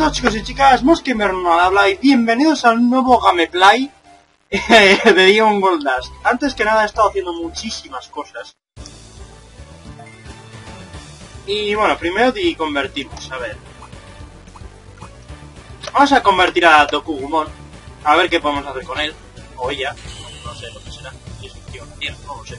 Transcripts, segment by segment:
tal, chicos y chicas? Moskemer no habla y bienvenidos al nuevo gameplay de Dion Goldust. Antes que nada he estado haciendo muchísimas cosas. Y bueno, primero convertimos, a ver. Vamos a convertir a Dokugumon. A ver qué podemos hacer con él. O ella. No sé lo que será. Si es un tío o una tía, no lo sé.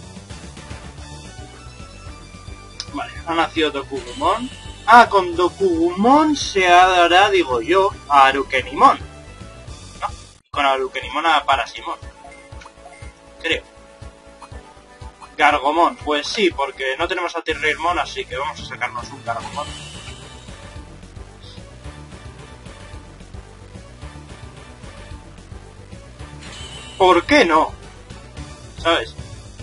Vale, ha nacido Dokugumon. Ah, con Dokugumon se dará, digo yo, a Arukenimon. No, con Arukenimon a Parasimon. Creo. Gargomon, pues sí, porque no tenemos a Tirrirmon, así que vamos a sacarnos un Gargomon. ¿Por qué no? ¿Sabes?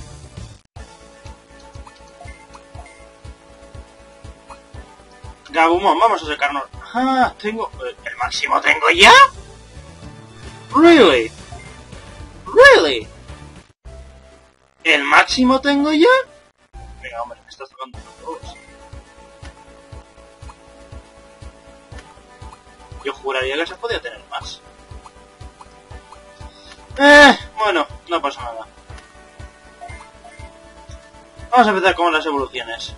Gabumon, vamos a sacarnos... Ah, tengo... ¿El máximo tengo ya? ¿Really? ¿Really? ¿El máximo tengo ya? Venga, hombre, me estás tocando todos. Yo juraría que se podía tener más. Bueno, no pasa nada. Vamos a empezar con las evoluciones.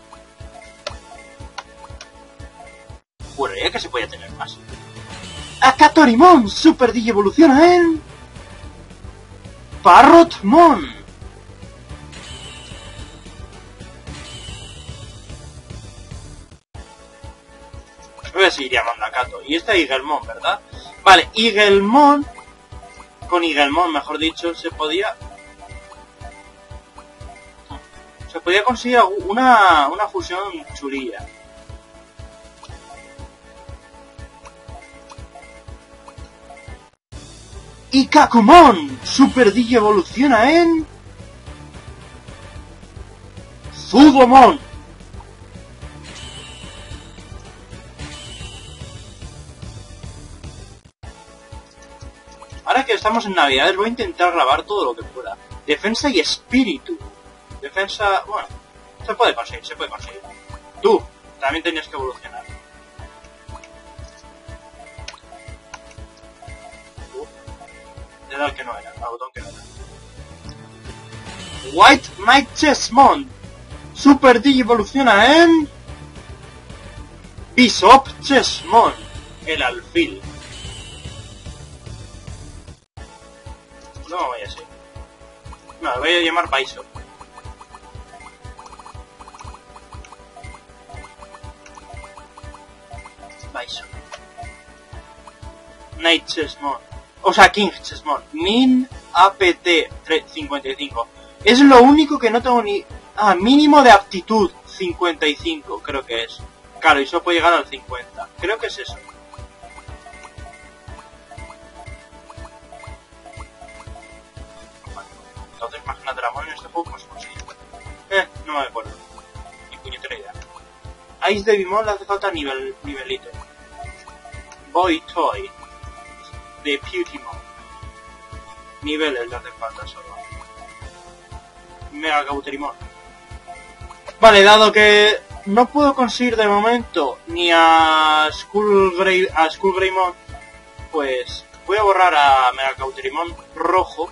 Juraría que se podía tener más. Akatorimon, Super Digi evoluciona en... Parrotmon. Voy a seguir llamando a Kato. Y este es Igelmon, ¿verdad? Vale, Igelmon... Con Igelmon, mejor dicho, se podía conseguir una fusión churilla. Y Kakumon, Super Digi evoluciona en... Zudomon. Ahora que estamos en Navidades voy a intentar grabar todo lo que pueda. Defensa y espíritu. Defensa... bueno, se puede conseguir, se puede conseguir. Tú, también tenías que evolucionar. Era el que no era, el botón que no era. White Might Chessmon. Super Digi evoluciona en... Bishop Chessmon. El alfil. No voy a ser. No, voy a llamar Bishop. Bishop. Knight Chessmon. O sea, King Chessmon. Min APT 55. Es lo único que no tengo ni... Ah, mínimo de aptitud 55, creo que es. Claro, y solo puede llegar al 50. Creo que es eso. Vale. Entonces, imagínate la mano en este juego, ¿cómo se consigue? No me acuerdo. Ni puñetera idea. Ice de Bimon le hace falta nivelito. Boy Toy. De Pewtimon. Niveles le hace falta solo. Mega Cauterimon. Vale, dado que no puedo conseguir de momento ni a Skullgreymon, pues voy a borrar a Mega Cauterimon rojo.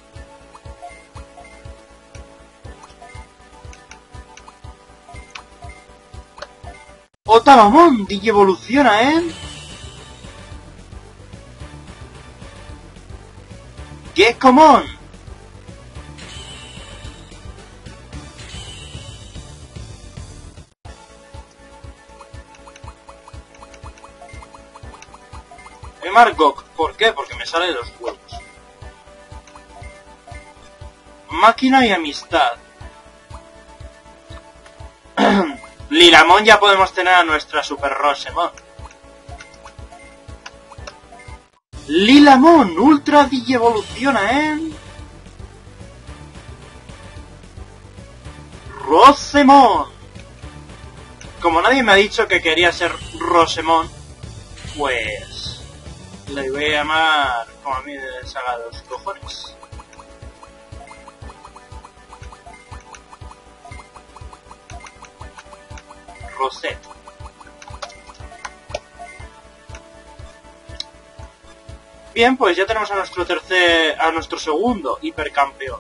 Otamamon Digi evoluciona en... Gekkomon. Margok, ¿por qué? Porque me salen los huevos. Máquina y amistad. Lilamon ya podemos tener a nuestra Super Rosemon. Lilamon Ultra Digi evoluciona en... Rosemon. Como nadie me ha dicho que quería ser Rosemon, pues... le voy a llamar como a mí de saga de los cojones. Rosette. Bien, pues ya tenemos a nuestro segundo hipercampeón.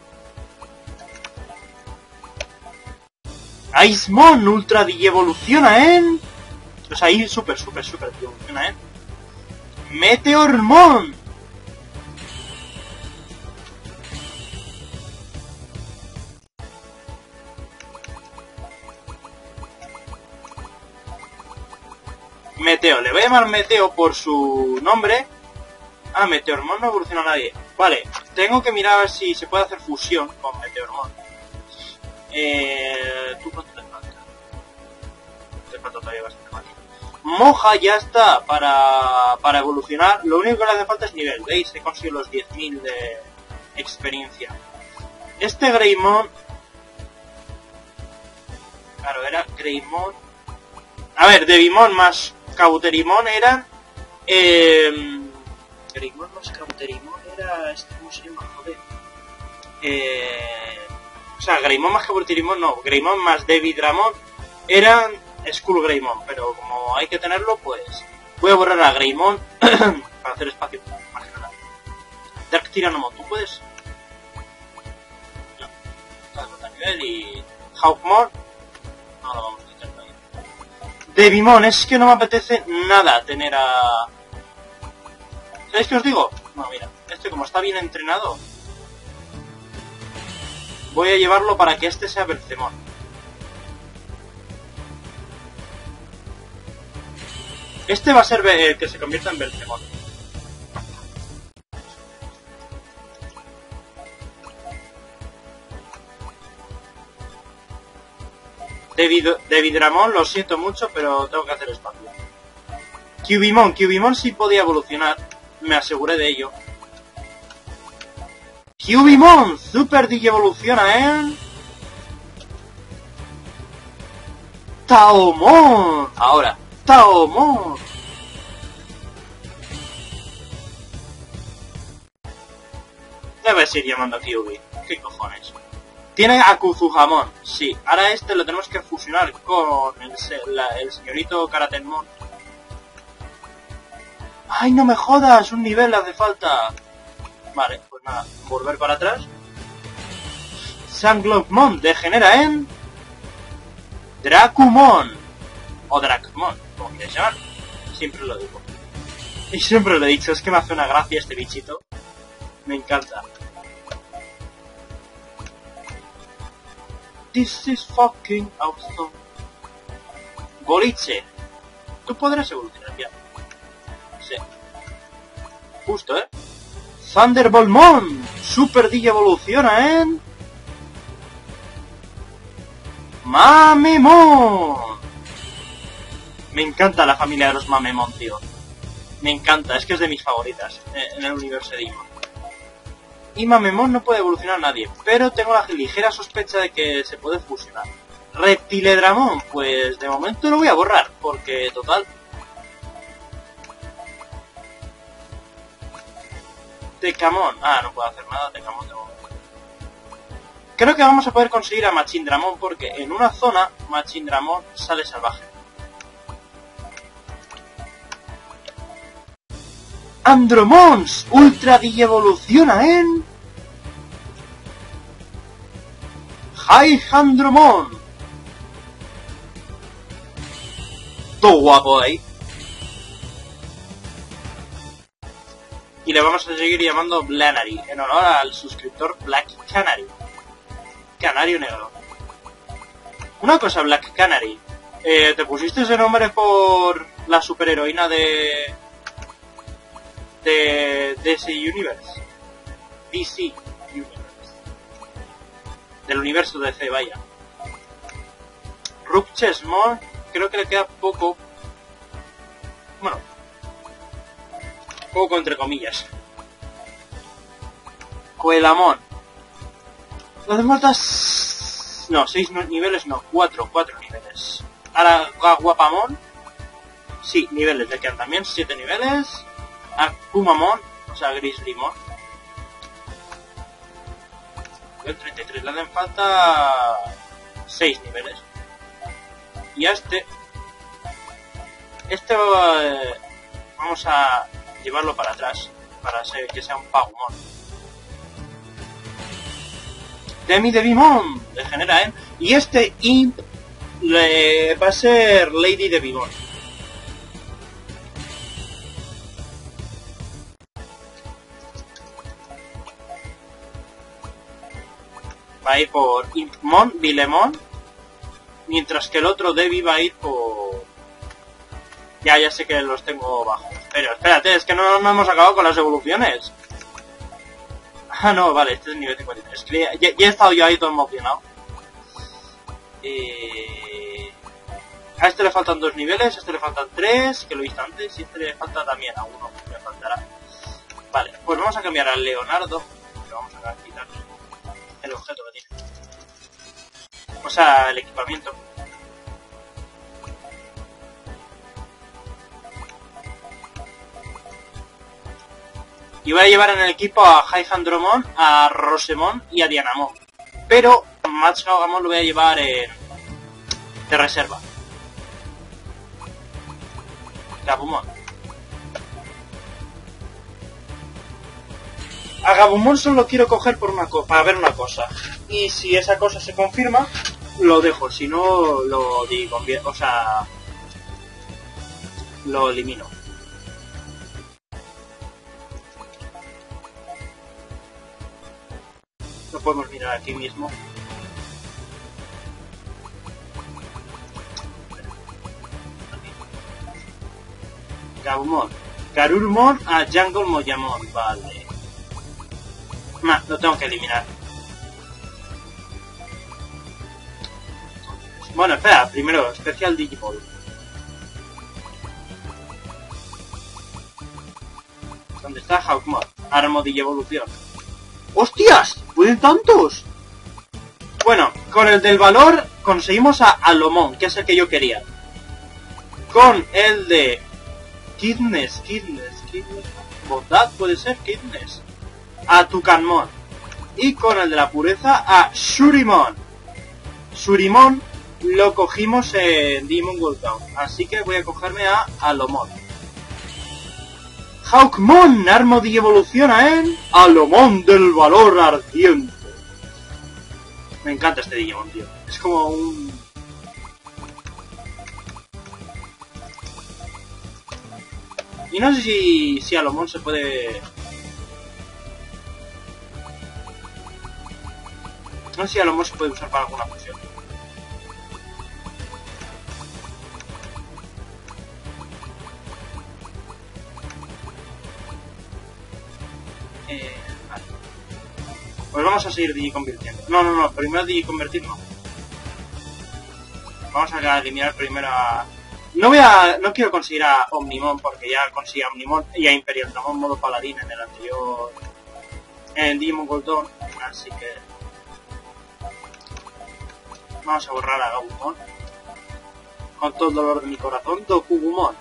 Icemon Ultra Digievoluciona en... O sea, ahí super evoluciona en... Meteormon. Meteo, le voy a llamar Meteo por su nombre. Ah, Meteormon no evoluciona a nadie. Vale, tengo que mirar a ver si se puede hacer fusión con Meteormon. ¿Tú cuánto te falta? Te falta todavía bastante más. Moja ya está para evolucionar. Lo único que le hace falta es nivel. ¿Veis? He conseguido los 10.000 de experiencia. Este Greymon... Claro, era Greymon... A ver, Devimon más Cauterimon eran... Greymon más Cauterimon era... ¿Cómo se llama? Joder. O sea, Greymon más Cauterimon no. Greymon más Devidramon eran Skull Greymon. Pero como hay que tenerlo, pues... Voy a borrar a Greymon para hacer espacio más que nada. Dark Tyrannomon, ¿tú puedes? No. Está a nivel y... Hawkmon... No lo vamos a quitar ahí. Devimon, es que no me apetece nada tener a... ¿Sabéis qué os digo? No, mira, este como está bien entrenado, voy a llevarlo para que este sea Bercemon. Este va a ser el que se convierta en Bercemon. Devidramon, lo siento mucho, pero tengo que hacer espacio. Cubimon sí podía evolucionar, me aseguré de ello. Cubimon, Super Digievoluciona en... Taomon. Ahora, Taomon. Debes ir llamando a Kyubi. ¿Qué cojones? Tiene a Kuzuhamon, sí. Ahora este lo tenemos que fusionar con el señorito Karatenmon. ¡Ay, no me jodas! Un nivel hace falta. Vale, pues nada. Volver para atrás. Sanglockmon degenera en... Dracumon. O Dracmon, como quieras llamar. Siempre lo digo. Y siempre lo he dicho, es que me hace una gracia este bichito. Me encanta. This is fucking awesome. Boliche. Tú podrás evolucionar ya. Sí. Justo, ¿eh? Thunderboltmon. Super Dig evoluciona en... Mamemon. Me encanta la familia de los Mamemon, tío. Me encanta, es que es de mis favoritas en el universo de Digimon. Y Mamemon no puede evolucionar a nadie, pero tengo la ligera sospecha de que se puede fusionar. Reptiledramon, pues de momento lo voy a borrar, porque total... Tecamon, no puedo hacer nada, Tecamon de momento. Creo que vamos a poder conseguir a Machindramon, porque en una zona Machindramon sale salvaje. Andromons Ultra Digievoluciona en... Hyhandromon. Todo guapo ahí. Y le vamos a seguir llamando Blanary, en honor al suscriptor Black Canary. Canario negro. Una cosa, Black Canary. ¿Te pusiste ese nombre por la superheroína de DC Universe? DC Universe. Del universo DC, vaya. Rupchesmon, creo que le queda poco. Bueno, poco entre comillas. Coelamon. Lo hace falta... No, 6 niveles, no, 4 niveles. Ahora Guapamon. Sí, niveles, le quedan también 7 niveles. Akumamon, o sea, Grizzlymon. El 33, le hacen falta 6 niveles. Y a este vamos a llevarlo para atrás. para que sea un Pagumon. Demi-Devimon degenera, ¿eh? Y este Imp va a ser Lady Devimon. Va a ir por Impmon, Vilemon, mientras que el otro Devi va a ir por... Ya sé que los tengo bajos. Pero espérate, es que no hemos acabado con las evoluciones. Ah, no, vale, este es el nivel 53. Es que ya he estado yo ahí todo emocionado. A este le faltan 2 niveles, a este le faltan 3, que lo he visto antes, y a este le falta también a 1, le faltará. Vale, pues vamos a cambiar al Leonardo. Le vamos a quitar el objeto que tiene. O sea, el equipamiento. Y voy a llevar en el equipo a Hyhandromon, a Rosemon y a Dianamon. Pero Max Gaugamon lo voy a llevar de reserva. Gabumon. A Gabumon solo quiero coger para ver una cosa. Y si esa cosa se confirma, lo dejo. Si no, lo elimino. Lo podemos mirar aquí mismo. Gabumon. Garurumon a Jungle Moyamon. Vale. Nah, lo tengo que eliminar. Bueno, espera, primero, Special Digimon. ¿Dónde está Hawkmoth? Armodigevolución. ¡Hostias! ¡Pueden tantos! Bueno, con el del valor conseguimos a Alomon, que es el que yo quería. Con el de Kidness, bondad puede ser, Kidness. A Tucanmon. Y con el de la pureza a Shurimon. Shurimon lo cogimos en Digimon World Town, así que voy a cogerme a Alomon. Hawkmon, Armody evoluciona en Alomon del valor ardiente. Me encanta este Digimon, tío. Es como un... Y no sé si Alomon se puede... No sé si Alomon se puede usar para alguna función. Vale. Pues vamos a seguir digiconvirtiendo. No, primero digiconvertir no. Vamos a eliminar primero a... No quiero conseguir a Omnimon porque ya conseguí a Omnimon y a Imperial Dramon modo paladín en el anterior... En Digimon Gold Dawn, así que... Vamos a borrar a Gabumon. Con todo el dolor de mi corazón, Dokugumon.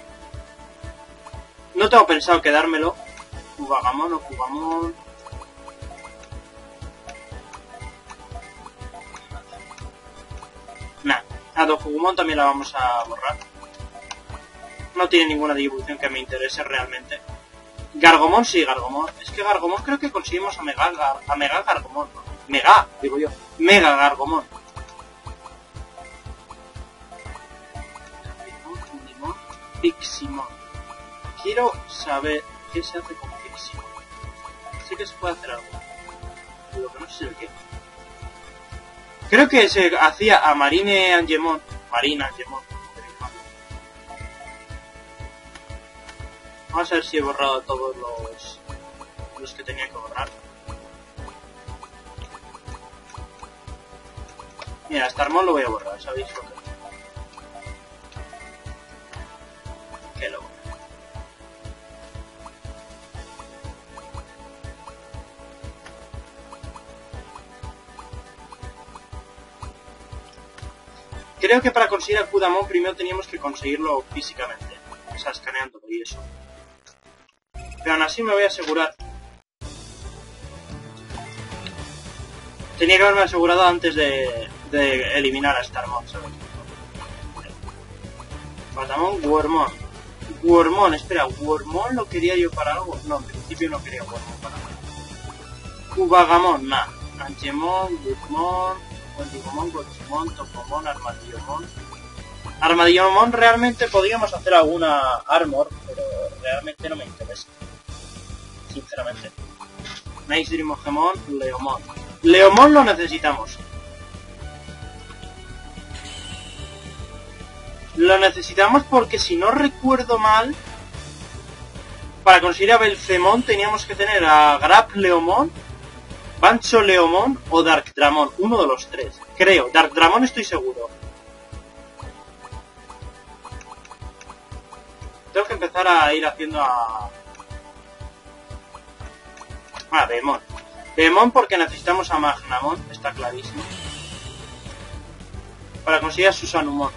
No tengo pensado quedármelo. Kuwagamon o Kugamon. Nah, a Dokugumon también la vamos a borrar. No tiene ninguna distribución que me interese realmente. Gargomon sí, Gargomon. Es que Gargomon creo que conseguimos a Mega Gargomon, ¿no? Mega, digo yo. Mega Gargomon. Piximon. Quiero saber qué se hace con Piximon. Sé que se puede hacer algo. Lo que no sé el qué. Creo que se hacía a Marine Angemon. Vamos a ver si he borrado todos los que tenía que borrar. Mira, Starmon lo voy a borrar, ¿sabéis lo que? Qué loco. Creo que para conseguir a Kudamon primero teníamos que conseguirlo físicamente. O sea, escaneándolo y eso. Pero aún así me voy a asegurar. Tenía que haberme asegurado antes de eliminar a Starmon, ¿sabes? Patamon, Wormon. Wormón, espera, ¿Wormón lo quería yo para algo? No, en principio no quería Wormón para algo. Cubagamón, nada. Angemon, Guzmon, Wendigomon, Gochimon, Topomon, Armadillomon. Armadillomon realmente podríamos hacer alguna Armor, pero realmente no me interesa. Sinceramente. Nice Dreamogemon, Leomon. Leomon lo necesitamos. Lo necesitamos porque si no recuerdo mal, para conseguir a Belcemon teníamos que tener a Grap Leomon, Bancho Leomon o Darkdramon, uno de los tres. Creo, Darkdramon estoy seguro. Tengo que empezar a ir haciendo a Behemoth. Behemoth porque necesitamos a Magnamon, está clarísimo. Para conseguir a Susanumon.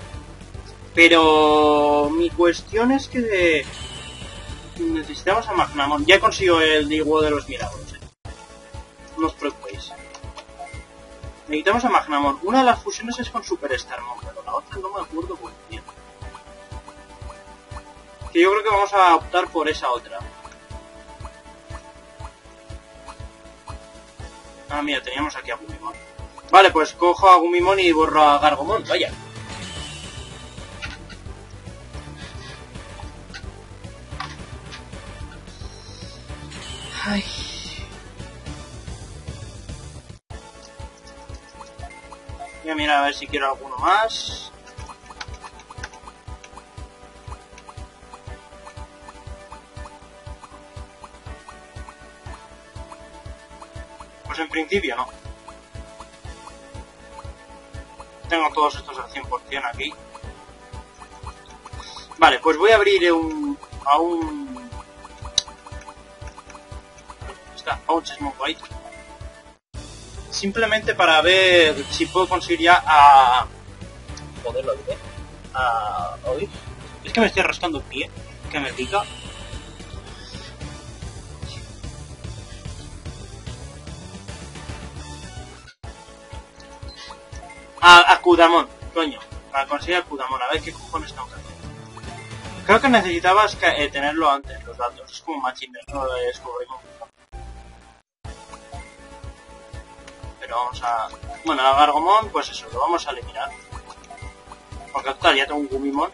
Pero mi cuestión es que necesitamos a Magnamon. Ya consigo el Digo de los Milagros. No os preocupéis. Necesitamos a Magnamon. Una de las fusiones es con Superstarmon, pero la otra no me acuerdo muy bien. Que yo creo que vamos a optar por esa otra. Ah, mira, teníamos aquí a Gumimon. Vale, pues cojo a Gumimon y borro a Gargomon, vaya. Ay. Voy a mirar a ver si quiero alguno más. Pues en principio no. Tengo todos estos al 100% aquí. Vale, pues voy a abrir a un Chesmonquite. Simplemente para ver si puedo conseguir ya a... Joder, lo diré. Es que me estoy rascando el pie, que me pica. A Kudamon, coño. Para conseguir a Kudamon, a ver qué cojones tengo que hacer. Creo que necesitabas tenerlo antes, los datos. Es como Machine, no lo descubrimos. Pero vamos a... Bueno, a Gargomon, pues eso, lo vamos a eliminar. Porque total, ya tengo un Gumimon.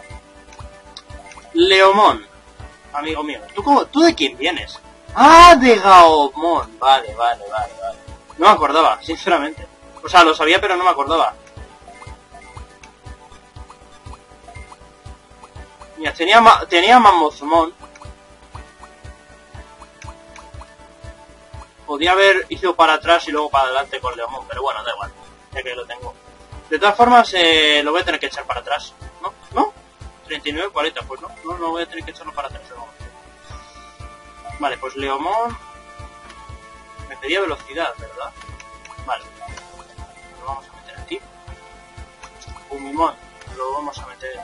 Leomon, amigo mío. ¿Tú de quién vienes? ¡Ah, de Gaomon! Vale. No me acordaba, sinceramente. O sea, lo sabía, pero no me acordaba. Mira, tenía Mammothmon. Podía haber ido para atrás y luego para adelante con Leomon, pero bueno, da igual, ya que lo tengo. De todas formas, lo voy a tener que echar para atrás. ¿No? 39, 40, pues no voy a tener que echarlo para atrás. Vale, pues Leomon... Me pedía velocidad, ¿verdad? Vale. Lo vamos a meter aquí. Gumimon lo vamos a meter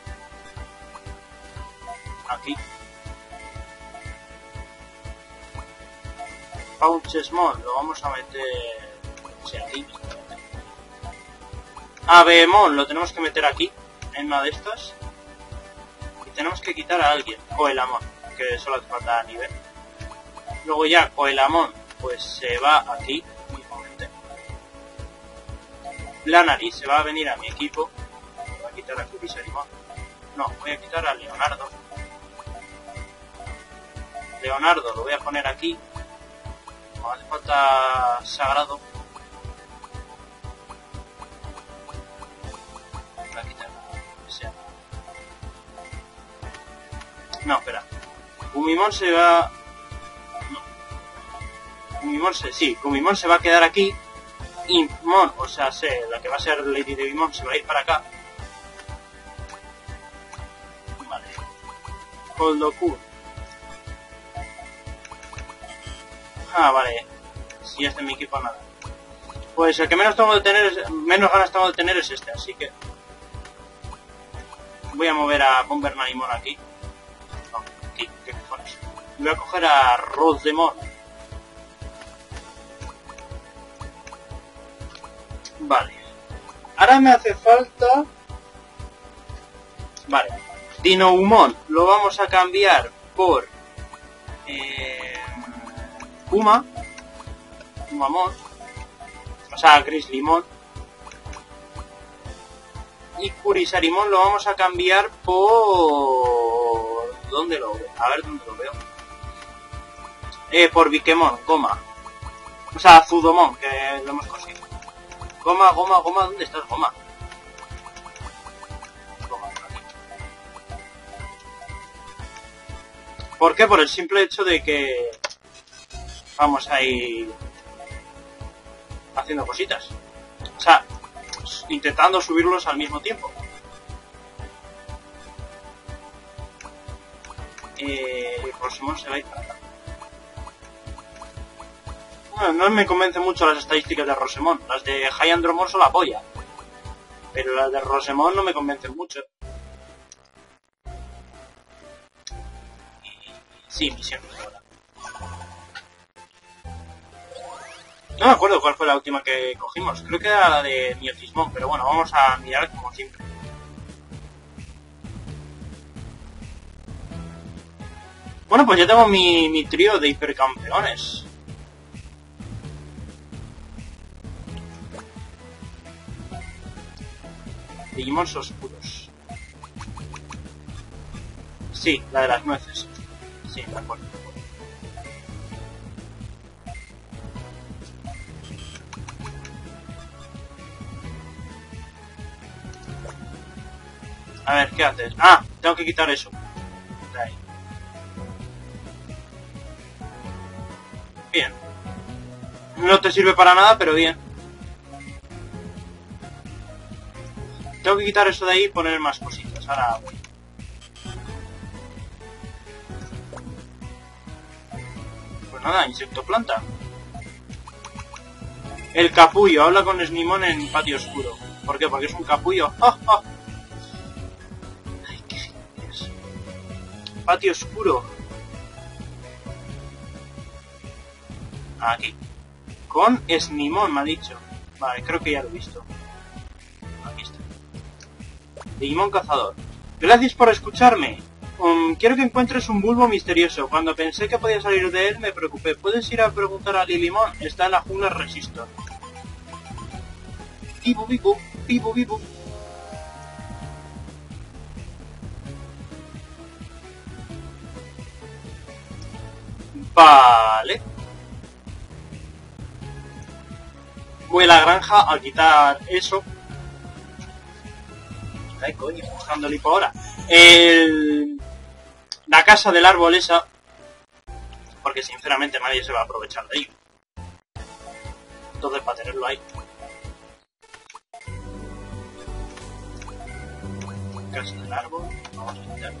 aquí. Pouchesmon lo vamos a meter aquí. A Behemoth lo tenemos que meter aquí, en una de estas. Y tenemos que quitar a alguien. Coelamon, que solo hace falta a nivel. Luego ya Coelamon pues se va aquí mismamente. Planary se va a venir a mi equipo. Voy a quitar a Cubisarimon. No, voy a quitar a Leonardo. Leonardo lo voy a poner aquí. No hace falta Sagrado. Voy a quitar ese. No, espera. Gumimon se va... Gumimon se va a quedar aquí. Y Mon, o sea, la que va a ser Lady Devimon se va a ir para acá. Vale. Holdoku. Ah, vale. Si este es mi equipo, nada. Pues el que menos ganas tengo de tener es este, así que... Voy a mover a Bombernaimon aquí. No, aquí, qué cojones. Voy a coger a Rosemon. Vale. Ahora me hace falta... Vale. Dinoumon lo vamos a cambiar por Kumamon, o sea, Grizzlymon. Y Kurisarimon lo vamos a cambiar por... ¿Dónde lo veo? A ver dónde lo veo. Por Vikemon, Goma. O sea, Zudomon, que lo hemos conseguido. Goma, ¿dónde estás, Goma? Goma, por aquí. ¿Por qué? Por el simple hecho de que vamos a ir haciendo cositas. O sea, intentando subirlos al mismo tiempo. El próximo se va a ir para acá. Bueno, no me convence mucho las estadísticas de Rosemon. Las de High Andromon son la polla. Pero las de Rosemon no me convencen mucho. Sí, misiones ahora. No me acuerdo cuál fue la última que cogimos. Creo que era la de Miotismon, pero bueno, vamos a mirar como siempre. Bueno, pues ya tengo mi trío de hipercampeones. Digimons oscuros. Sí, la de las nueces. Sí, de acuerdo. A ver, ¿qué haces? Ah, tengo que quitar eso. De ahí. Bien. No te sirve para nada, pero bien. Tengo que quitar eso de ahí y poner más cositas. Ahora voy. Pues nada, insecto planta. El capullo. Habla con Snimon en patio oscuro. ¿Por qué? Porque es un capullo. ¡Oh, oh! Ay, qué genial. Patio oscuro. Aquí. Con Snimon, me ha dicho. Vale, creo que ya lo he visto. Aquí está. Digimon cazador. Gracias por escucharme. Quiero que encuentres un bulbo misterioso. Cuando pensé que podía salir de él, me preocupé. ¿Puedes ir a preguntar a Lilymon? Está en la jungla Resistor. Bibu, bibu, bibu, bibu. Vale. Voy a la granja a quitar eso. Ay, coño, buscando el hipo ahora. La casa del árbol esa. Porque sinceramente nadie se va a aprovechar de ello. Entonces para tenerlo ahí. Casa del árbol. Vamos a quitar.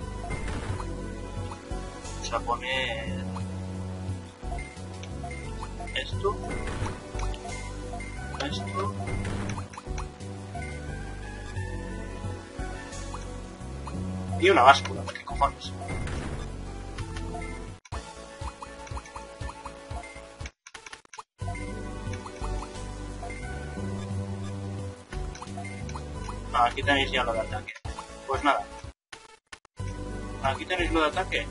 Vamos a poner esto. Esto. Y una báscula, ¿qué cojones? Ah, aquí tenéis ya lo de ataque. Pues nada. Aquí tenéis lo de ataque.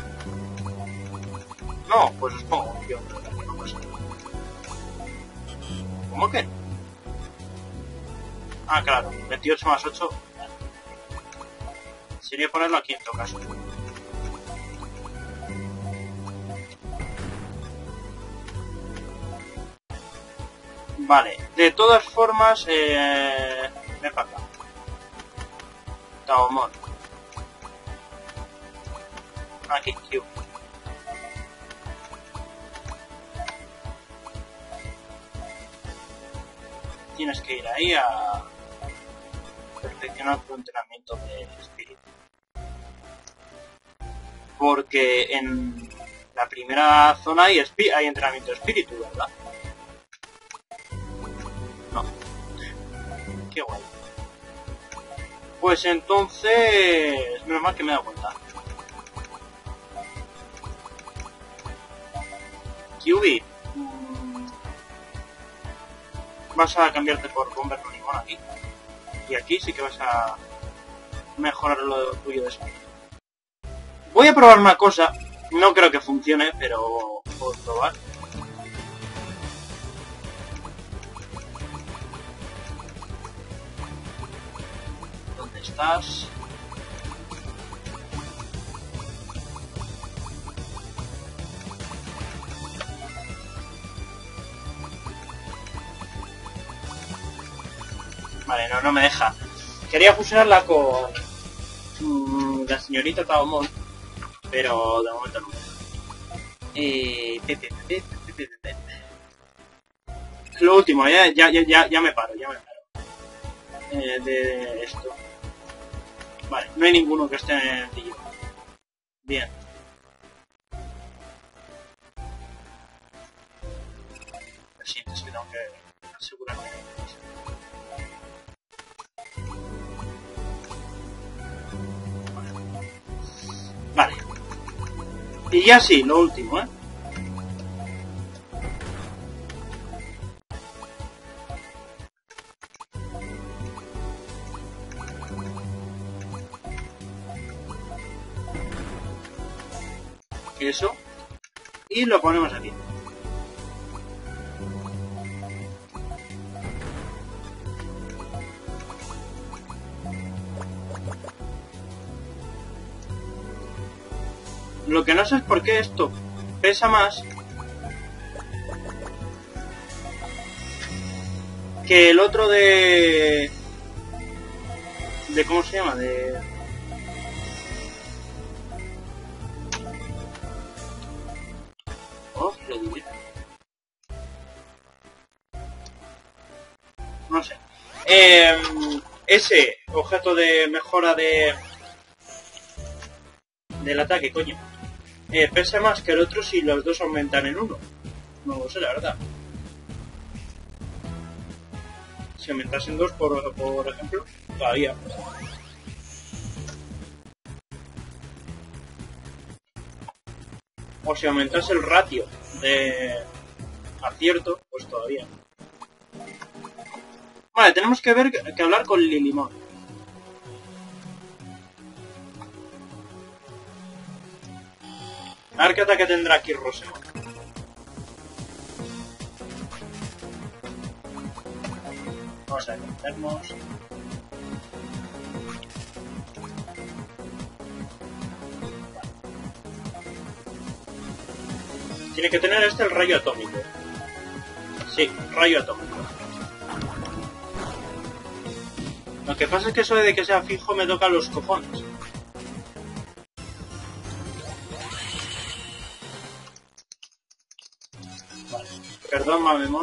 No, pues os pongo un guión de ataque, no pasa nada. ¿Cómo que? Ah, claro, 28 más 8. Sería ponerlo aquí en todo caso. Vale, de todas formas, ven para acá. Taomon. Aquí, Q. Tienes que ir ahí a perfeccionar tu entrenamiento de espíritu. Porque en la primera zona hay entrenamiento de espíritu, ¿verdad? No. Qué guay. Pues entonces... menos mal que me he dado cuenta. Kyubi. Vas a cambiarte por Converno Limón aquí. Y aquí sí que vas a mejorar lo tuyo de speed. Voy a probar una cosa. No creo que funcione, pero puedo probar. ¿Dónde estás? Vale, no me deja. Quería fusionarla con la señorita Taomon, pero de momento no me deja. Lo último, ya me paro, de esto. Vale, no hay ninguno que esté en el pillo. Bien. Lo siento, es que tengo que asegurarme. Vale. Y ya sí, lo último, ¿eh? Eso. Y lo ponemos aquí. Lo que no sé es por qué esto pesa más que el otro de ¿cómo se llama? Lo diré. No sé. Ese objeto de mejora del ataque, coño. Pesa más que el otro si los dos aumentan en uno. No lo sé, la verdad. Si aumentasen dos, por ejemplo, todavía. O si aumentase el ratio de acierto, pues todavía. Vale, tenemos que hablar con Lilimon. A ver qué ataque tendrá aquí Rosemon. Vamos a meternos. Tiene que tener el rayo atómico. Sí, rayo atómico. Lo que pasa es que eso de que sea fijo me toca los cojones. Vale. Perdón, Mamemon.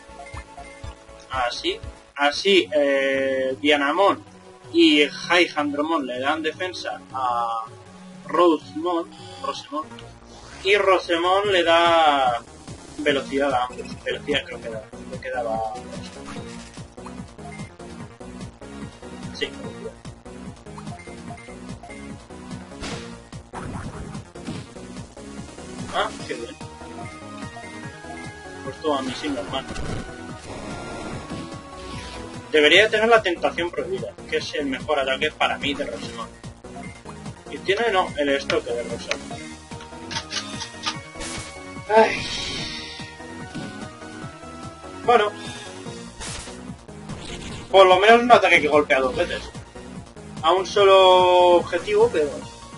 Así, Dianamon y Hyhandromon le dan defensa a Rosemon. Y Rosemon le da velocidad a ambos. Velocidad creo que lo que daba. Sí, velocidad. Ah, qué bien. Pues todo a mí sí, normal. Debería tener la tentación prohibida, que es el mejor ataque para mí de Rosemon. Y tiene el estoque de Rosemon. Ay. Bueno. Por lo menos un ataque que golpea dos veces. A un solo objetivo, pero...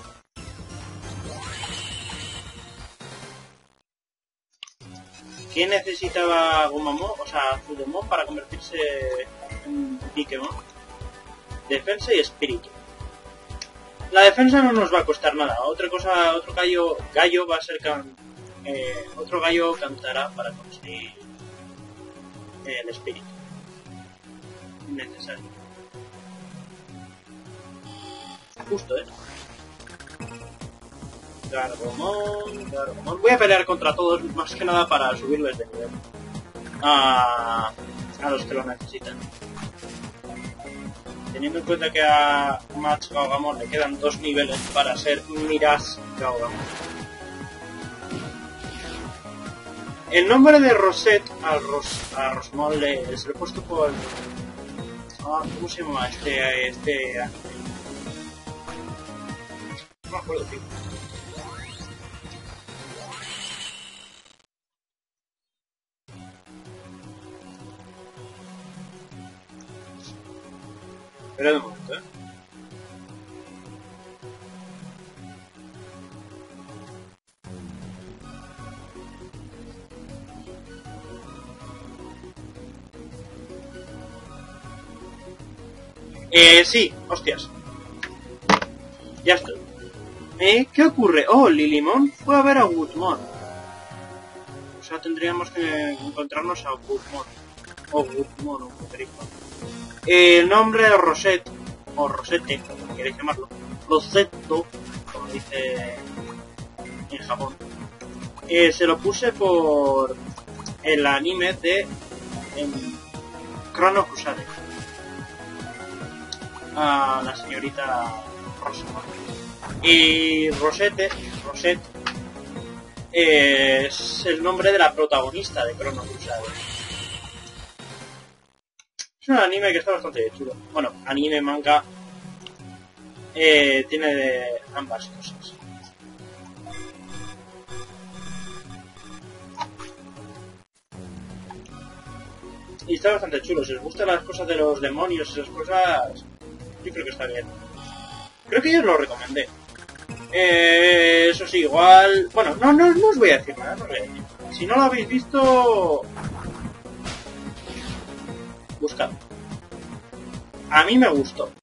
¿Quién necesitaba Gomamon, o sea, Fudemon para convertirse en Pikemon? Defensa y espíritu. La defensa no nos va a costar nada. Otro gallo va a ser otro gallo cantará para conseguir el espíritu necesario. Justo, Gargomon. Voy a pelear contra todos, más que nada para subirles de nivel a los que lo necesitan. Teniendo en cuenta que a Match Gaogamon le quedan 2 niveles para ser Miras Gaogamon. El nombre de Rosette a Rosemon se lo he puesto por... ¿cómo se llama este No me acuerdo, tío. Espera un momento, sí, hostias. Ya estoy. ¿Qué ocurre? Oh, Lilimon fue a ver a Woodmon. O sea, tendríamos que encontrarnos a Woodmon. O Woodmon, o Woodrico. El nombre de Rosette, o Rosette, como queréis llamarlo. Rosetto, como dice en Japón. Se lo puse por el anime de Chrono Crusade. A la señorita Rosa. Y Rosette es el nombre de la protagonista de Chrono Crusade. Es un anime que está bastante chulo. Bueno, anime, manga, tiene de ambas cosas. Y está bastante chulo. Si os gustan las cosas de los demonios y esas cosas, yo creo que está bien. Creo que yo os lo recomendé. Eso sí, igual... Bueno, no os voy a decir nada, no os voy a decir. Si no lo habéis visto... buscad. A mí me gustó.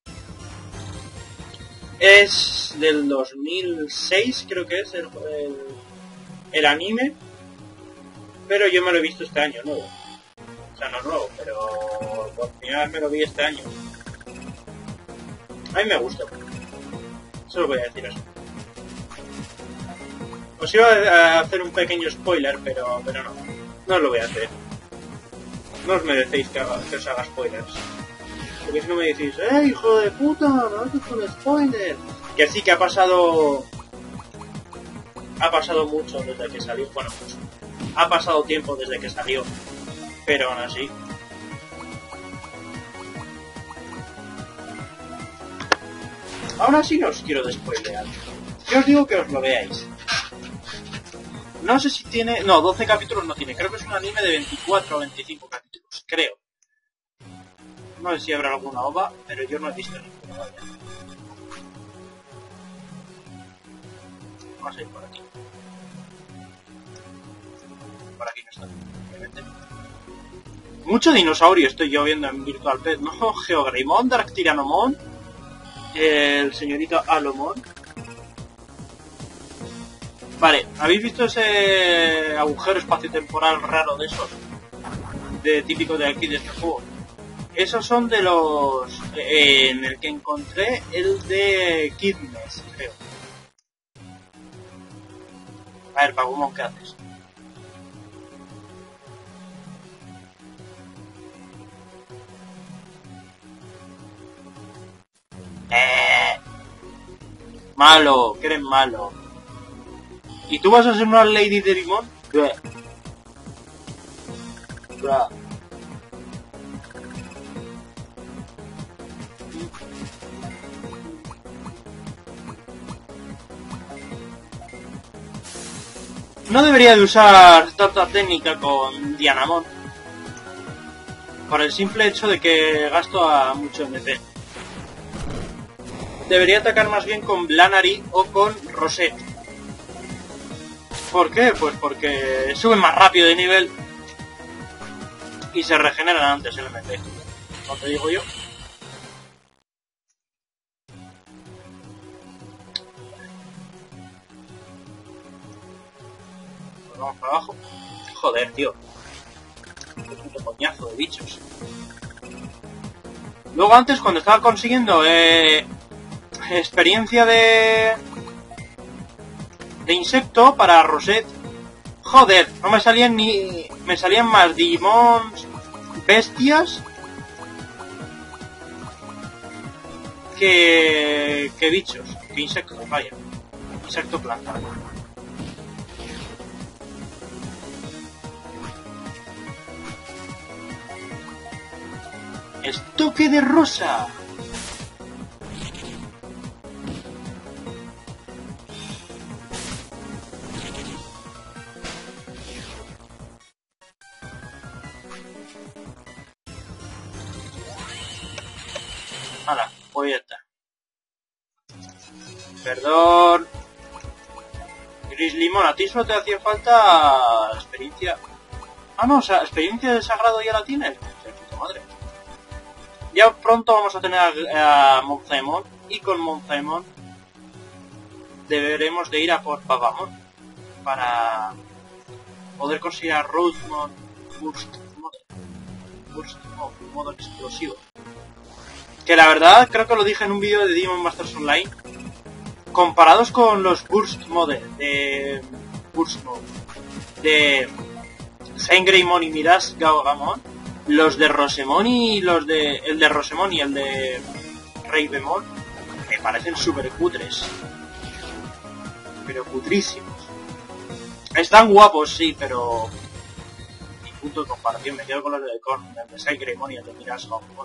Es del 2006, creo que es el anime. Pero yo me lo he visto este año, nuevo. O sea, no nuevo, pero por primera vez me lo vi este año. A mí me gustó. Solo voy a decir eso. Os iba a hacer un pequeño spoiler, pero no. No os lo voy a hacer. No os merecéis que os haga spoilers. Porque si no me decís, hijo de puta, no haces un spoiler. Que sí que ha pasado mucho desde que salió. Bueno, pues, ha pasado tiempo desde que salió. Pero aún así. Aún así no os quiero despoilear. Yo os digo que os lo veáis. No sé si tiene... No, 12 capítulos no tiene. Creo que es un anime de 24 o 25 capítulos. Creo. No sé si habrá alguna OVA, pero yo no he visto ninguna OVA. Vamos a ir por aquí. Por aquí no está, obviamente. Mucho dinosaurio estoy yo viendo en Virtual Pet, ¿no? Geogreymon, Dark Tyrannomon, el señorito Alomon. Vale, ¿habéis visto ese agujero espaciotemporal raro de esos? De típico de aquí de este juego. Esos son de los... en el que encontré el de Kidness, creo. A ver, Pagumon, ¿qué haces? Malo, que eres malo. ¿Y tú vas a ser una Lady de Limón? No debería de usar tanta técnica con Dianamon. Por el simple hecho de que gasto a mucho MP. Debería atacar más bien con Blanary o con Rosette. ¿Por qué? Pues porque suben más rápido de nivel y se regeneran antes el MP. ¿No te digo yo? Pues vamos para abajo. Joder, tío. Qué puto coñazo de bichos. Luego antes, cuando estaba consiguiendo experiencia de insecto para Rosette, joder, no me salían ni... me salían más Digimons bestias que bichos, que insectos, vaya. Insecto planta. Estoque de rosa. Hala, pues ya está. Perdón. Grislimon, a ti solo te hacía falta experiencia. Ah, no, o sea, experiencia de sagrado ya la tienes. Puta madre. Ya pronto vamos a tener a Monzaemon. Y con Monzaemon deberemos de ir a por Pavamon para poder conseguir a Roadmon Burst Mode, modo explosivo. Que la verdad, creo que lo dije en un vídeo de Demon Masters Online. Comparados con los Burst Mode de Saint-Greymon y Miras Gaugamon, los de Rosemon y el de Rosemon y el de Raybemon me parecen súper cutres. Pero cutrísimos. Están guapos, sí, pero mi punto de comparación me quedo con los de Saint-Greymon y el de Miras Gaugamon.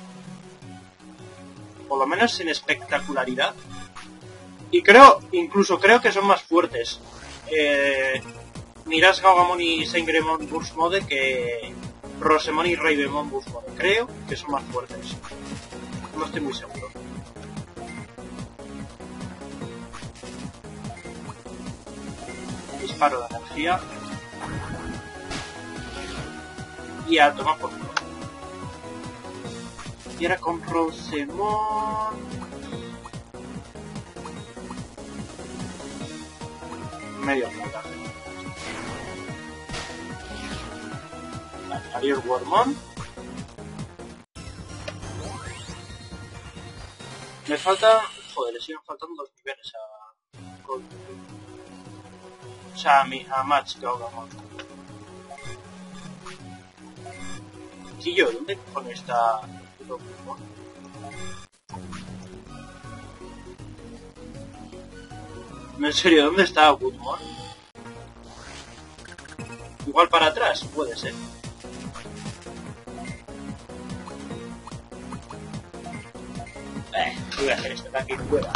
Por lo menos en espectacularidad. Y incluso creo que son más fuertes. Miras Gaugamon y Saint-Greymon Burst Mode que Rosemon y Raybemon Burst Mode. Creo que son más fuertes. No estoy muy seguro. Disparo de energía. Y a tomar por culo. Y ahora con Rosemon... medio puntaje. Ariel Wormon. Me falta... Joder, le siguen faltando 2 niveles a Match Gaugamon. Tío, ¿dónde cojones está el Pokémon? ¿En serio? ¿Dónde está Woodmon? Igual para atrás, puede ser. Voy a hacer este ataque fuera.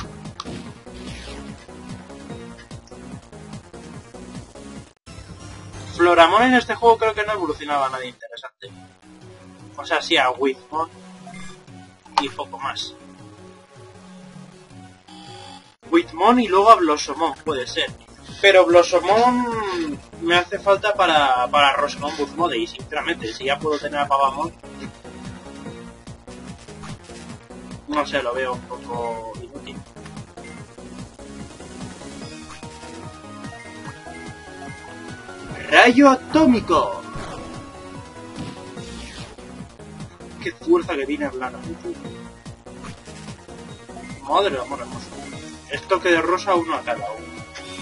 Floramon en este juego creo que no evolucionaba nada interesante. O sea, sí a Withmon y poco más. Withmon y luego a Blossomon, puede ser. Pero Blossomon me hace falta para Rosemon Burst Mode. Y sinceramente, si ya puedo tener a Pavamon, no sé, lo veo un poco inútil. ¡Rayo atómico! ¡Qué fuerza que tiene Blana! Madre de amor hermoso. Esto que de rosa uno a cada uno.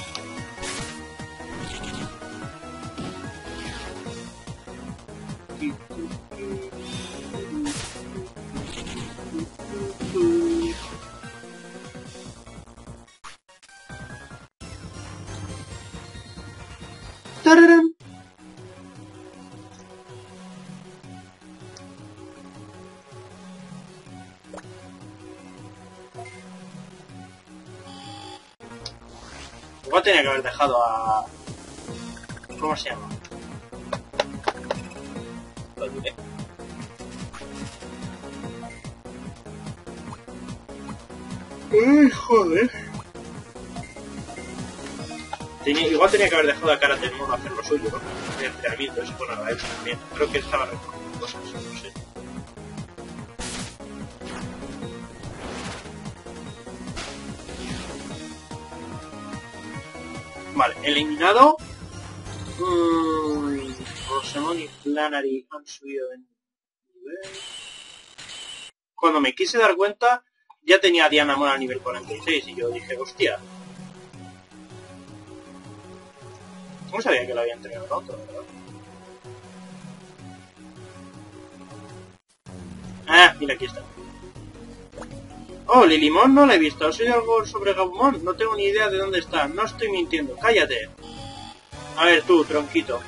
¡Tararán! Igual tenía que haber dejado a... ¿Cómo se llama? Lo olvidé. ¡Ay, joder! Igual tenía que haber dejado a Karate Mono hacer lo suyo, ¿no? De entrenamiento, eso bueno, la también. Creo que estaba recogiendo cosas, no sé. Vale, eliminado. Rosemon y Flannery han subido en nivel. Cuando me quise dar cuenta, ya tenía a Dianamon a nivel 46 y yo dije, hostia. No sabía que lo había entregado el otro, ¿verdad? Ah, mira, aquí está. Oh, Lilimon no la he visto. ¿Has oído algo sobre Gabumon? No tengo ni idea de dónde está. No estoy mintiendo. Cállate. A ver, tú, tronquito.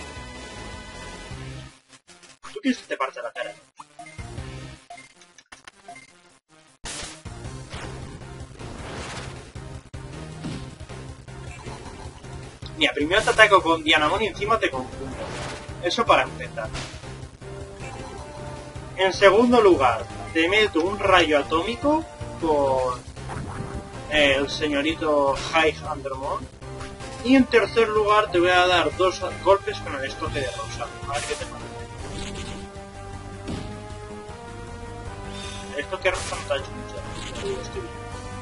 ¿Tú quieres que te parte la cara? Mira, primero te ataco con Dianamon y encima te confundo. Eso para empezar. En segundo lugar, te meto un rayo atómico con el señorito High Undermont. Y en tercer lugar te voy a dar 2 golpes con el estoque de rosa. A ver qué te pasa. El estoque rosa no te ha hecho mucho. Estoy bien.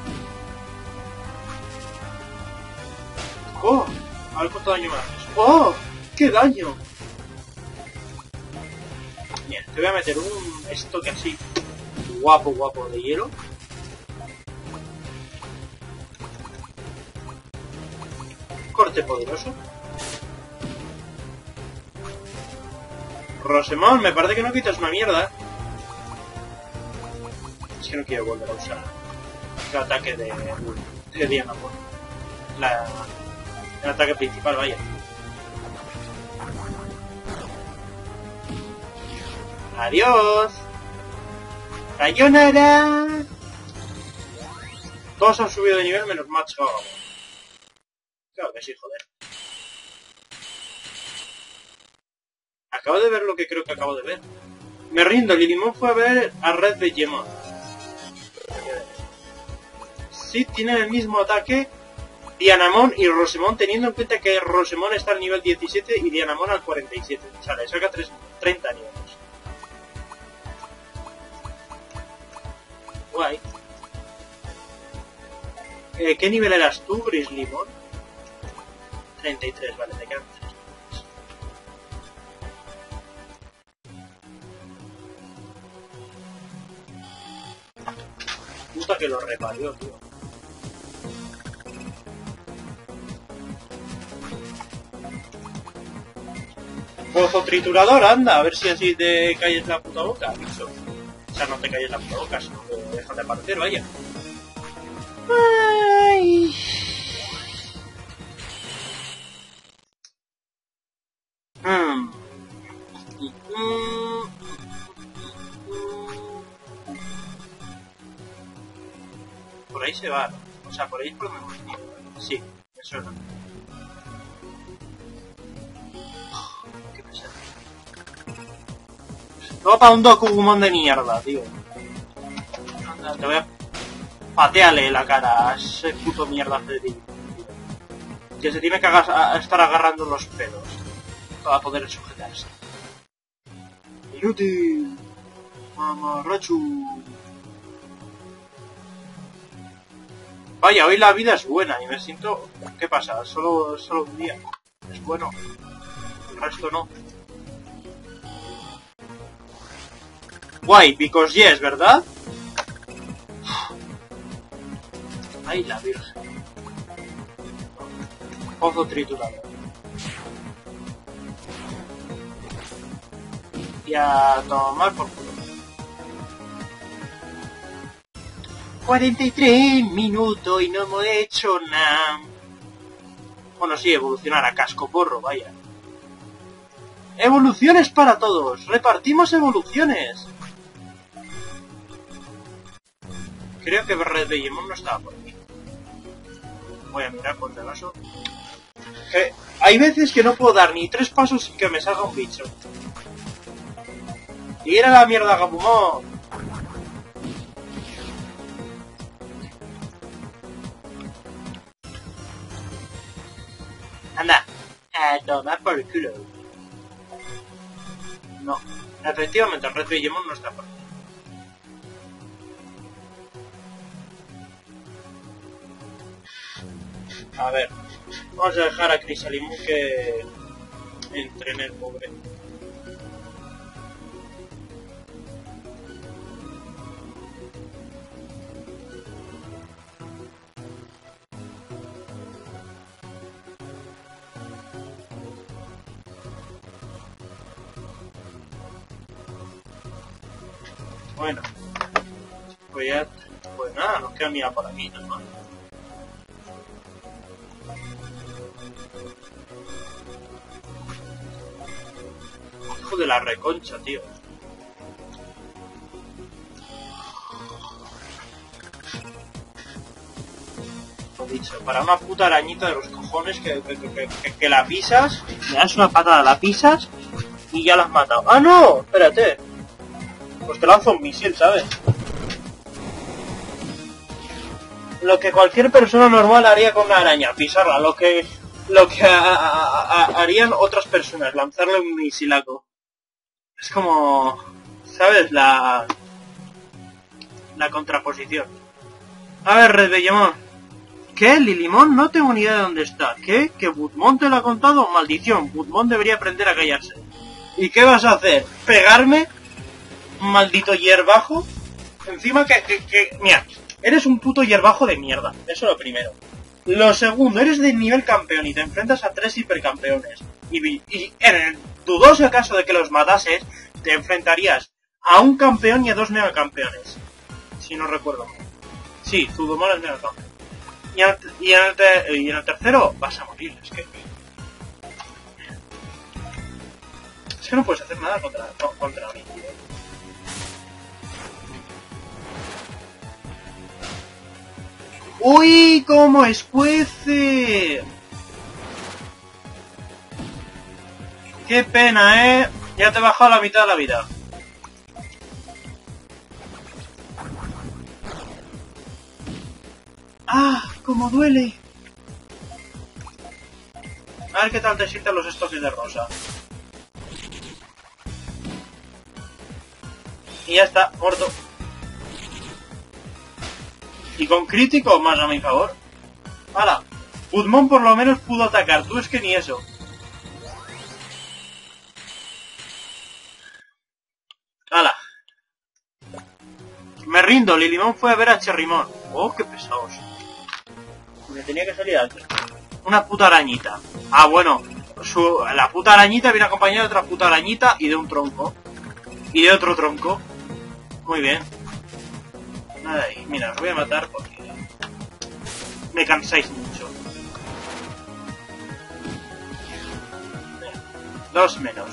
¡Oh! A ver cuánto daño me haces. ¡Oh! ¡Qué daño! Bien, te voy a meter un estoque así guapo de hielo. Corte poderoso. Rosemont, me parece que no quitas una mierda. Es que no quiero volver a usar el ataque de Diana por el ataque principal, vaya. Adiós. Sayonara. Todos han subido de nivel menos Macho. Claro que sí, joder. Acabo de ver lo que creo que acabo de ver. Me rindo, Lilimon fue a ver a Red Vegemon. Sí, tienen el mismo ataque Dianamon y Rosemont, teniendo en cuenta que Rosemont está al nivel 17 y Dianamon al 47. O sea, le saca 30 niveles. Guay. ¿Qué nivel eras tú, Grizzlymon? 33, vale, te quedan 3. Puta que lo reparió, tío. Pozo triturador, anda, a ver si así te calles la puta boca, bicho. O sea, no te calles la puta boca, sino que dejas de aparecer, vaya. Ay. Por ahí se va, ¿no? O sea, por ahí es por donde hemos ido. Sí, eso es. Qué pesado. No para un Dokugumon de mierda, tío. Anda, te voy a patearle la cara a ese puto mierda de ti. Que se tiene que estar agarrando los pelos para poder sujetarse. Inútil. Mamarrachu. Vaya, hoy la vida es buena y me siento... ¿Qué pasa? Solo un día. Es bueno. El resto no. Guay, because yes, ¿verdad? Ay, la virgen. Pozo triturador. Y a tomar por culo. 43 minutos y no hemos hecho nada. Bueno, sí, evolucionar a cascoporro, vaya. ¡Evoluciones para todos! ¡Repartimos evoluciones! Creo que Red Vegemon no estaba por aquí. Voy a mirar por el caso. Hay veces que no puedo dar ni 3 pasos sin que me salga un bicho. ¡Y era la mierda, Gabumon! Anda, a tomar por el culo. No, efectivamente el Red Vegemon no está por aquí. A ver, vamos a dejar a Crisalimun que entrene el pobre. Bueno, pues ya, pues nada, nos queda mirar por aquí, ¿no? Hijo de la reconcha, tío. Lo dicho, para una puta arañita de los cojones que la pisas, le das una patada, la pisas y ya la has matado. ¡Ah, no! Espérate. Pues te lanza un misil, ¿sabes? Lo que cualquier persona normal haría con una araña, pisarla, lo que harían otras personas, lanzarle un misilaco. Es como, ¿sabes? La contraposición. A ver, Rebellemon. ¿Qué? ¿Lilimon? No tengo ni idea de dónde está. ¿Qué? ¿Que Budmon te lo ha contado? Maldición, Budmon debería aprender a callarse. ¿Y qué vas a hacer? ¿Pegarme? Maldito hierbajo. Encima que... Mira, eres un puto hierbajo de mierda. Eso es lo primero. Lo segundo, eres de nivel campeón y te enfrentas a 3 hipercampeones. Y en el dudoso caso de que los matases, te enfrentarías a un campeón y a 2 megacampeones. Si no recuerdo mal. Sí, Zudomon es megacampeón. Y en el tercero vas a morir. Es que no puedes hacer nada contra mí. ¡Uy! ¡Cómo escuece! ¡Qué pena, Ya te he bajado la mitad de la vida. ¡Ah! ¡Cómo duele! A ver qué tal te sienten los estoques de rosa. Y ya está, muerto. Y con crítico más a mi favor. ¡Hala! Budmon por lo menos pudo atacar, tú es que ni eso. ¡Hala! Me rindo, Lilimon fue a ver a Cherrymon. ¡Oh, qué pesados! Me tenía que salir antes. Una puta arañita. Ah, bueno. La puta arañita viene acompañada de otra puta arañita y de un tronco. Y de otro tronco. Muy bien. Ay, mira, os voy a matar porque me cansáis mucho. 2 menos.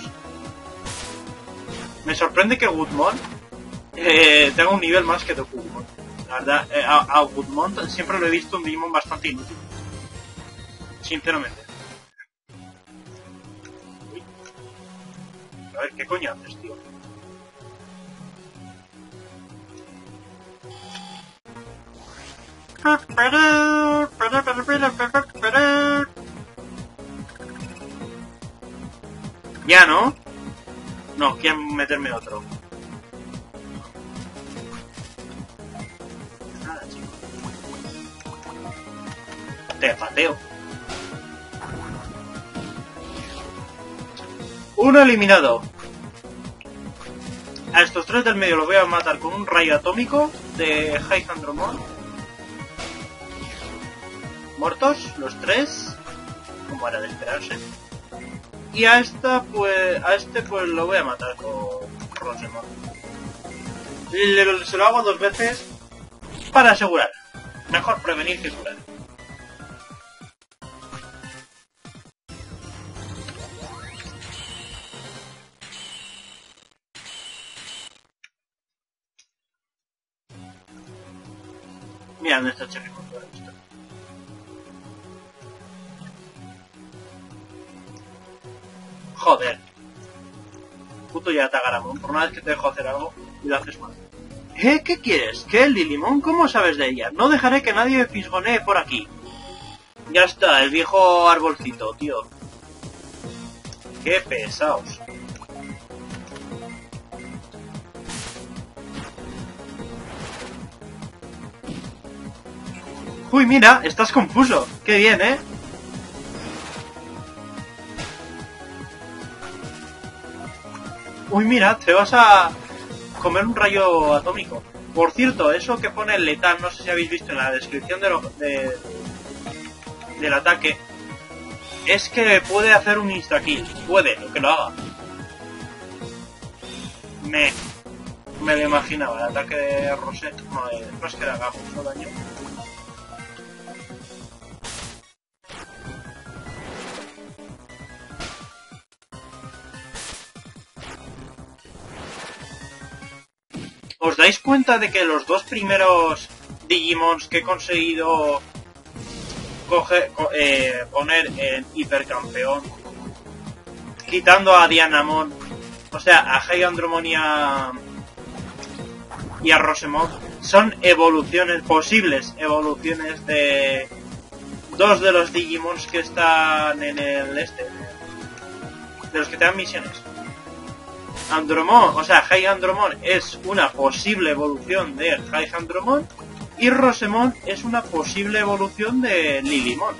Me sorprende que Budmon tenga un nivel más que Dokugmon. La verdad, a Budmon siempre lo he visto un Digimon bastante inútil. Sinceramente. Uy. A ver, ¿qué coño haces, tío? Ya, ¿no? No, quieren meterme otro. Nada, chico. Te pateo. Uno eliminado. A estos 3 del medio los voy a matar con un rayo atómico de Hyandromon. Muertos, los 3. Como era de esperarse. Y a este pues lo voy a matar con Rosemon. Se lo hago 2 veces para asegurar. Mejor prevenir que curar. Mira dónde está Cherrymon. Joder. Puto Yatagaramon, por una vez que te dejo hacer algo y lo haces mal. ¿Qué quieres? ¿Qué, Lilimon? ¿Cómo sabes de ella? No dejaré que nadie me fisgonee por aquí. Ya está, el viejo arbolcito, tío. Qué pesados. Uy, mira, estás confuso. Qué bien, ¿eh? Uy, mira, te vas a comer un rayo atómico. Por cierto, eso que pone letal, no sé si habéis visto en la descripción del ataque, es que puede hacer un insta-kill. Puede, que lo haga. Me lo imaginaba, el ataque de Rosette. No es que le haga mucho daño. ¿Os dais cuenta de que los 2 primeros Digimons que he conseguido poner en hipercampeón, quitando a Dianamon, o sea, a Hyandromon y a y a Rosemont son evoluciones, posibles evoluciones de dos de los Digimons que están en el de los que te dan misiones. Andromon, o sea, High Andromon es una posible evolución de High Andromon y Rosemont es una posible evolución de Lilymon.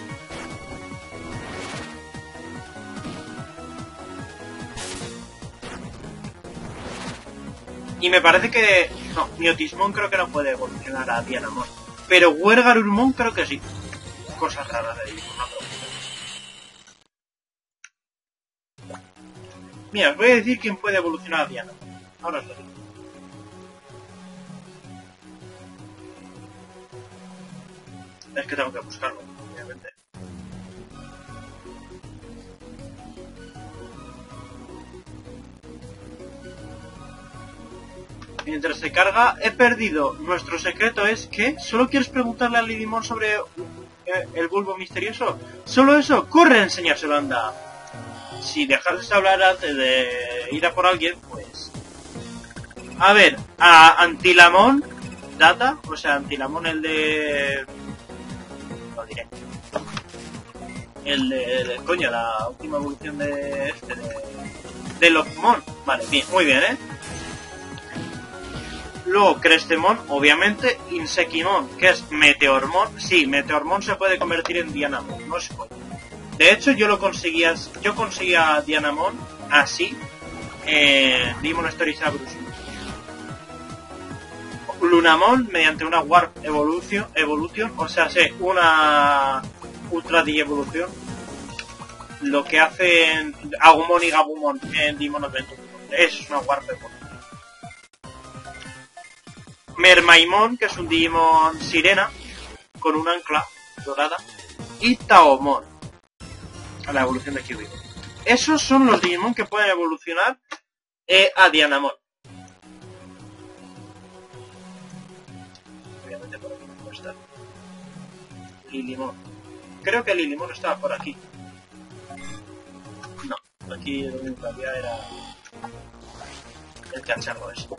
Y me parece que... no, Miotismon creo que no puede evolucionar a Dianamon. Pero Wergarurumon creo que sí. Cosas raras de Digimon. Mira, os voy a decir quién puede evolucionar a Dianamon. Ahora os lo digo. Es que tengo que buscarlo, obviamente. Mientras se carga, he perdido. Nuestro secreto es que... ¿Solo quieres preguntarle a Lilymon sobre el bulbo misterioso? ¿Solo eso? ¡Corre a enseñárselo, anda! Si dejas de hablar antes de ir a por alguien, pues... A ver, a Antilamon Data, o sea, Antilamon el de... lo diré. El de... coño, la última evolución de este, de Lockmon. Vale, bien, muy bien, ¿eh? Luego Crestemon, obviamente, Insekimon, que es Meteormon. Sí, Meteormon se puede convertir en Dianamon, no es coño. De hecho, yo conseguía Dianamon así en Demon Stories Abrus. Lunamon, mediante una Warp Evolution, o sea, una Ultra Digievolución, lo que hacen Agumon y Gabumon en Demon Adventure. Es una Warp Evolution. Mermaimon, que es un Digimon sirena, con un ancla dorada. Y Taomon, la evolución de Kyuubi. Esos son los Digimon que pueden evolucionar a Dianamon. Obviamente por aquí no puede estar. Lilymon. Creo que Lilymon estaba por aquí. No, aquí lo único que había era el cacharro ese.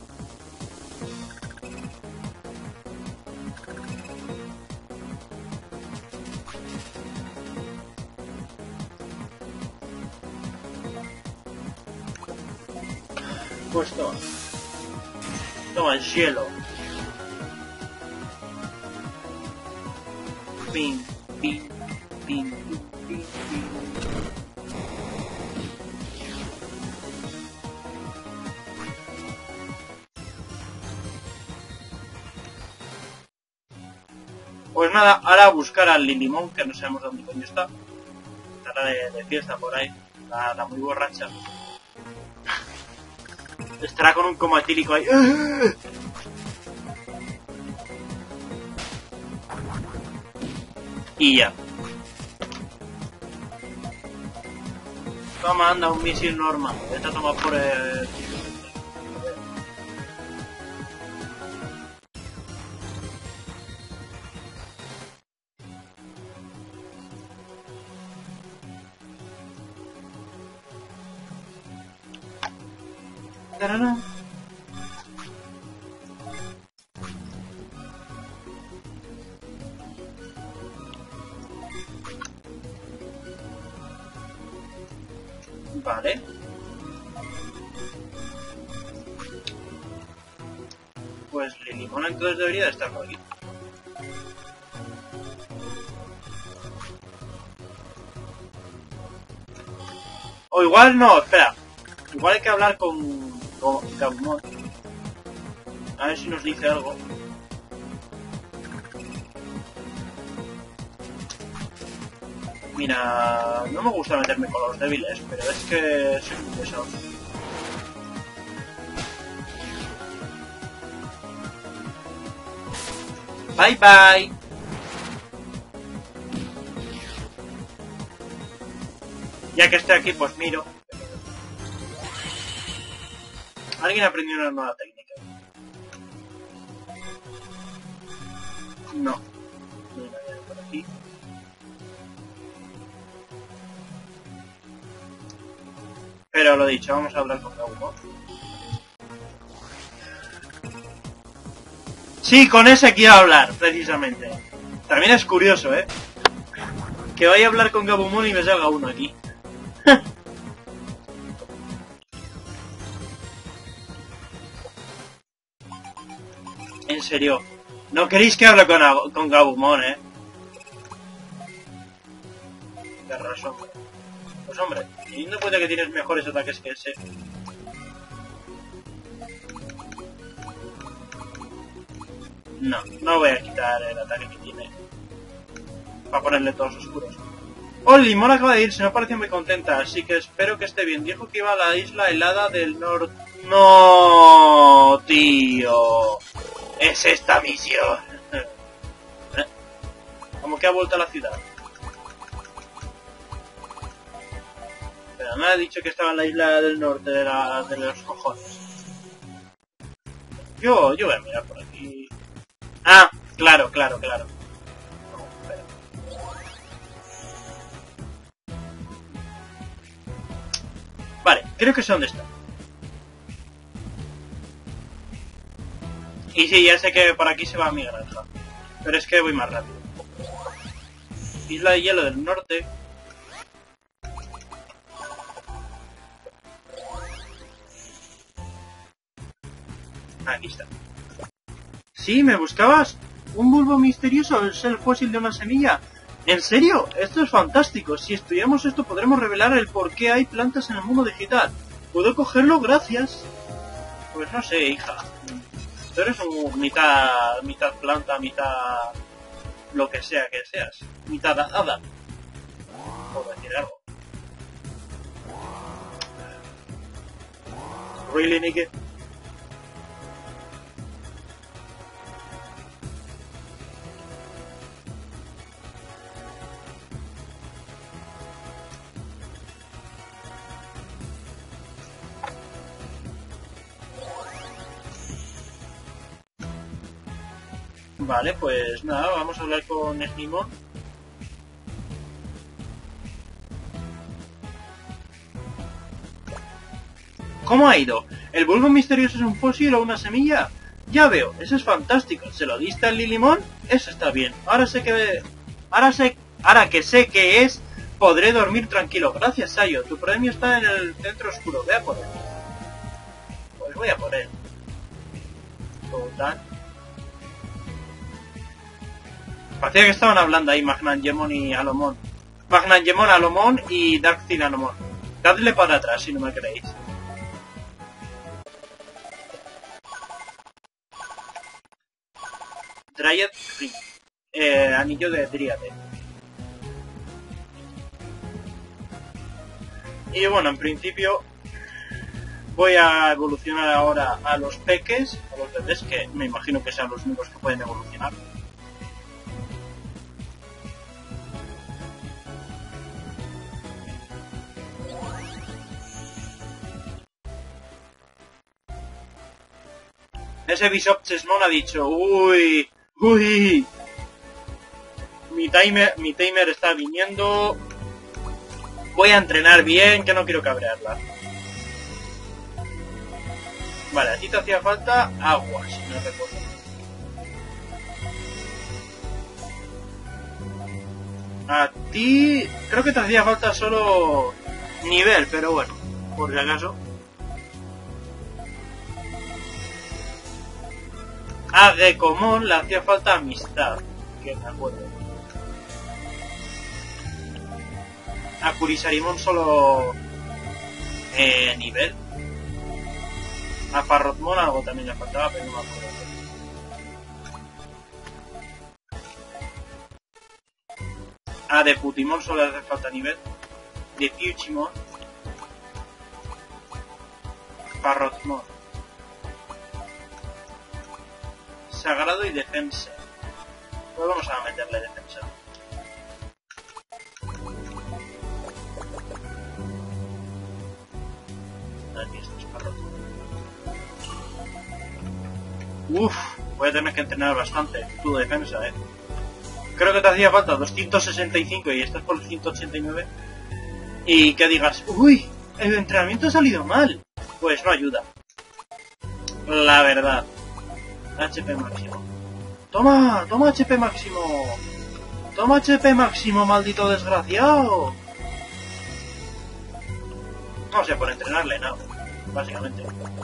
Pues toma. Toma el hielo. Pin, pin, pin, pin, pin, pin. Pues nada, ahora a buscar al Lilymon, que no sabemos dónde coño está. Estará de fiesta por ahí. La muy borracha. Estará con un coma etílico ahí. Y ya. Toma, anda, un misil normal. Vete a tomar por el... ¡Tarana! Vale. Pues Lilymon entonces debería de estar por aquí. O igual no, espera. Igual hay que hablar con Gabumon. A ver si nos dice algo. Mira, no me gusta meterme con los débiles, pero es que soy muy pesado. Bye bye. Ya que estoy aquí, pues miro. Alguien aprendió una nueva técnica. No. No hay nadie por aquí. Pero lo dicho, vamos a hablar con Gabumon. Sí, con ese quiero hablar, precisamente. También es curioso, ¿eh? Que vaya a hablar con Gabumon y me salga uno aquí. En serio, no queréis que hable con Gabumon, ¿eh? De razón. Pues hombre, teniendo en cuenta que tienes mejores ataques que ese. No voy a quitar el ataque que tiene. Para ponerle todos oscuros. Oh, Limón acaba de irse, no parece muy contenta, así que espero que esté bien. Dijo que iba a la isla helada del norte. No, tío. Es esta misión. Como que ha vuelto a la ciudad. Pero me ha dicho que estaba en la isla del norte de los cojones. Yo voy a mirar por aquí. Ah, claro. No, espera. Vale, creo que sé dónde está. Y sí, ya sé que por aquí se va a mi granja. Pero es que voy más rápido. Isla de hielo del norte. Aquí está. Sí, ¿me buscabas? ¿Un bulbo misterioso? ¿Es el fósil de una semilla? ¿En serio? Esto es fantástico. Si estudiamos esto podremos revelar el por qué hay plantas en el mundo digital. ¿Puedo cogerlo? Gracias. Pues no sé, hija. Tú eres mitad planta, mitad lo que sea que seas. Mitad hada. Por decir algo. Really, Nicky? Vale, pues nada, vamos a hablar con Snimon. ¿Cómo ha ido? ¿El bulbo misterioso es un fósil o una semilla? Ya veo, eso es fantástico. ¿Se lo diste al Lilimon? Eso está bien. Ahora que sé qué es, podré dormir tranquilo. Gracias, Sayo. Tu premio está en el centro oscuro. Ve a por él. Pues voy a por él. Total. Parecía que estaban hablando ahí Magnangemon y Alomon. Magnangemon, Alomon y Darkseid Anomon. Dadle para atrás si no me creéis. Dryad Ring. Anillo de Dryade. Y bueno, en principio voy a evolucionar ahora a los peques, a los bebés, que me imagino que sean los únicos que pueden evolucionar. Ese Bishop Chessmon ha dicho, uy, mi timer está viniendo, voy a entrenar bien, que no quiero cabrearla. Vale, a ti te hacía falta agua, si no recuerdo. A ti creo que te hacía falta solo nivel, pero bueno, por si acaso. A Gekomon le hacía falta amistad, que me acuerdo. A Kurisarimon solo nivel. A Parrotmon algo también le faltaba, pero no me acuerdo. A Deputimon solo le hace falta nivel. De Fuchimon. Parrotmon. Sagrado y defensa. Pues vamos a meterle defensa. Aquí está Parrotmon. Uff, voy a tener que entrenar bastante tu defensa, Creo que te hacía falta 265 y estás por los 189. Y que digas, uy, el entrenamiento ha salido mal. Pues no ayuda. La verdad. HP máximo. ¡Toma! ¡Toma HP máximo! ¡Toma HP máximo, maldito desgraciado! No sé, por entrenarle, no. Básicamente.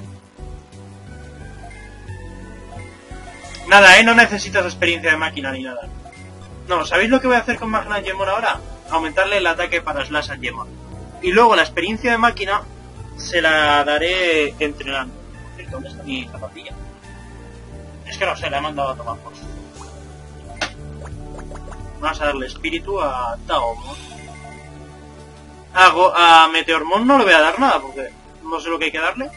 Nada, no necesitas experiencia de máquina ni nada. No, ¿sabéis lo que voy a hacer con Magna Gemon ahora? Aumentarle el ataque para Slash and Gemon. Y luego la experiencia de máquina se la daré entrenando. ¿Dónde está mi zapatilla? Es que no sé, la he mandado a tomar por su. Vamos a darle espíritu a Taomon. A Meteormon no le voy a dar nada porque no sé lo que hay que darle.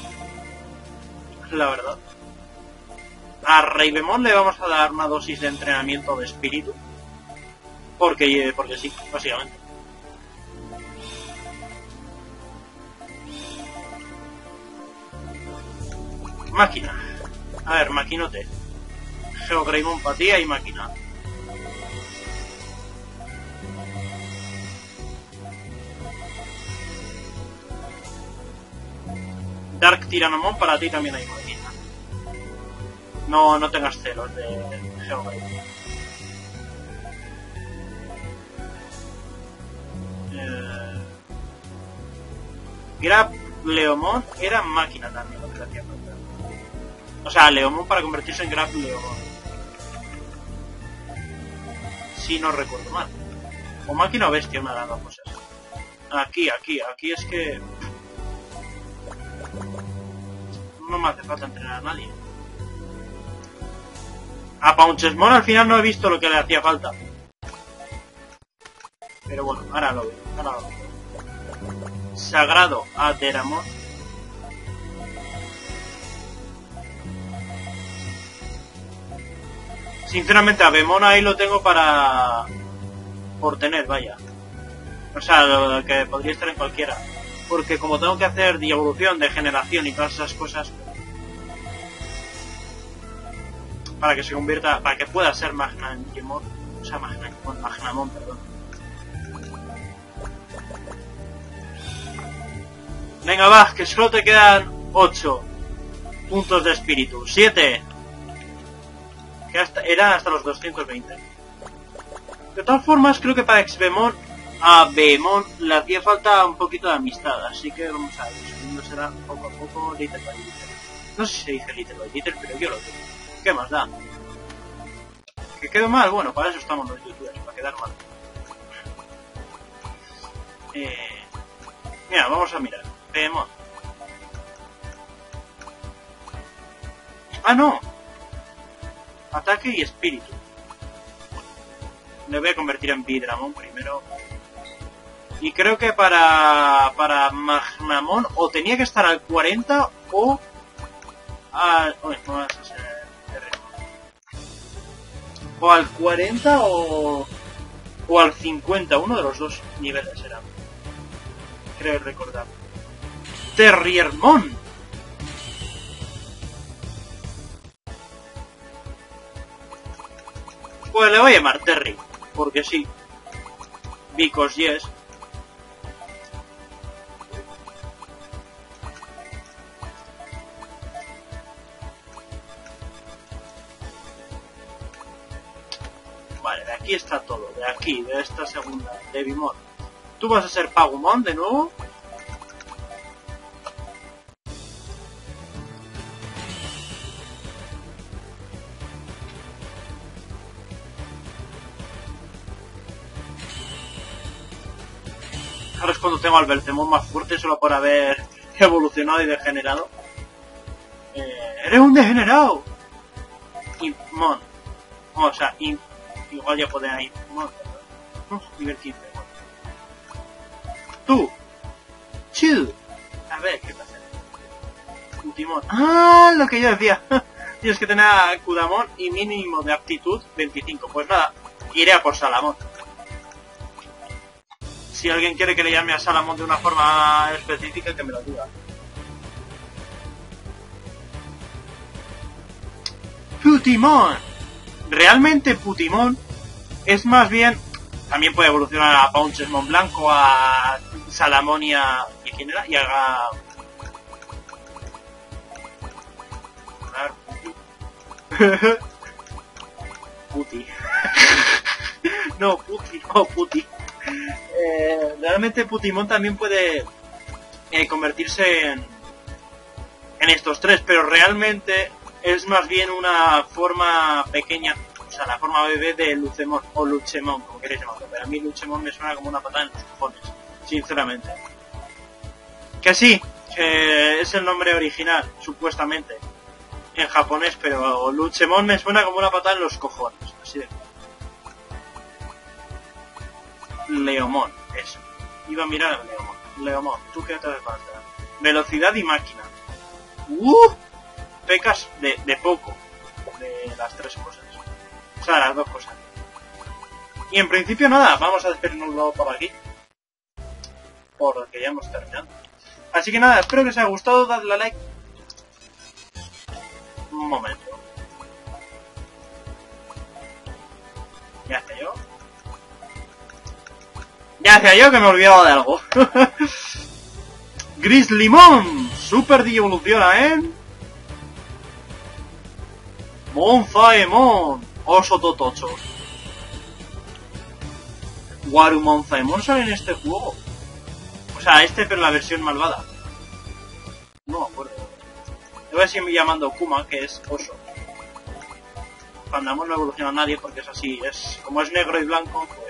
La verdad. A Raivemon le vamos a dar una dosis de entrenamiento de espíritu. Porque sí, básicamente. Máquina. A ver, maquinote. Geogreymon Patía y máquina. Dark Tyrannomon, para ti también hay máquina. No tengas celos de Geogreymon. Grab Leomon era máquina también lo que le hacía falta. O sea, Leomon para convertirse en Grab Leomon. Si no recuerdo mal. O máquina o bestia, una de las dos cosas. Aquí es que... no me hace falta entrenar a nadie. A Paunchesmon al final no he visto lo que le hacía falta. Pero bueno, ahora lo veo. Sagrado a Teramon. Sinceramente a Bemon ahí lo tengo por tener, vaya. O sea, lo que podría estar en cualquiera. Porque como tengo que hacer de evolución, de generación y todas esas cosas, para que se convierta, para que pueda ser Magnamon, o sea, Magnamon, perdón. Venga, va, que solo te quedan 8 puntos de espíritu. 7. Que eran hasta los 220. De todas formas, creo que para a Bemon le hacía falta un poquito de amistad, así que vamos a ver. El segundo será poco a poco, Little by Little. No sé si se dice Little by Little, pero yo lo digo. ¿Qué más da? ¿Que quedo mal? Bueno, para eso estamos los youtubers, para quedar mal. Mira, vamos a mirar. Bemon. ¡Ah, no! Ataque y espíritu. Me voy a convertir en Bidramon primero. Y creo que para Magnamon o tenía que estar al 40 o al... no vas a ser terreno. O al 40 o al 50. Uno de los dos niveles era. Creo recordar. Terriermon. Pues le voy a llamar Terry, porque sí. Because yes. Vale, de aquí está todo. De aquí, de esta segunda, de Bimon. Tú vas a ser Pagumon de nuevo. Ahora es cuando tengo al Belzemon más fuerte solo por haber evolucionado y degenerado. ¡Eres un degenerado! Impmon. O sea, igual ya podía ir. Nivel 15. Tú. Chill. A ver, ¿qué pasa? Kutimon. ¡Ah! Lo que yo decía. Tienes que tener a Kudamon y mínimo de aptitud 25. Pues nada, iré a por Salamon. Si alguien quiere que le llame a Salamon de una forma específica, que me lo diga. Putimon. Realmente Putimon es más bien... También puede evolucionar a Paunchesmon Blanco, a Salamon y a... ¿Y quién era? Y a... Puti. No, Puti, no, Puti. Realmente Putimon también puede convertirse en estos tres, pero realmente es más bien una forma pequeña, o sea, la forma bebé de Lucemon, o Luchemon, como queréis llamarlo, pero a mí Luchemon me suena como una patada en los cojones, sinceramente. Que sí, que es el nombre original, supuestamente, en japonés, pero Luchemon me suena como una patada en los cojones, así de... Leomon, eso. Iba a mirar a Leomon. Leomon, ¿tú qué te hace falta? Velocidad y máquina. Pecas de poco. De las tres cosas. O sea, las dos cosas. Y en principio nada, vamos a despedirnos por aquí. Porque ya hemos terminado. Así que nada, espero que os haya gustado, dadle a like. Un momento. Ya sé yo. Ya hacía yo que me olvidaba de algo. Grislimon, super evoluciona en Monzaemon, oso totocho. Warumonzaemon sale en este juego. O sea, pero la versión malvada. No me acuerdo. Yo voy a seguir llamando Kuma, que es oso. Pandamon no evoluciona a nadie porque es así, es como es negro y blanco, pues...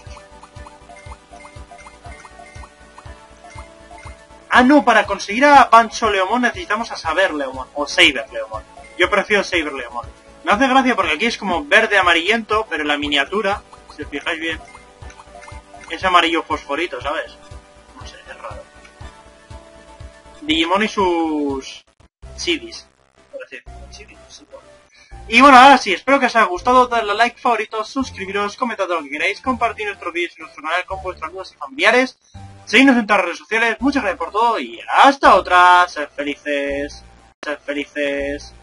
Ah, no, para conseguir a Pancho Leomon necesitamos a Saber Leomon, o Saber Leomon. Yo prefiero Saber Leomon. Me hace gracia porque aquí es como verde amarillento, pero la miniatura, si os fijáis bien, es amarillo fosforito, ¿sabes? No sé, es raro. Digimon y sus... chibis. Por decir, chibis, sí, por... Y bueno, ahora sí, espero que os haya gustado, darle a like, favoritos, suscribiros, comentad lo que queráis, compartir nuestros vídeos en nuestro canal con vuestros amigos y familiares. Seguidnos en todas las redes sociales, muchas gracias por todo y hasta otra. Sed felices. Sed felices.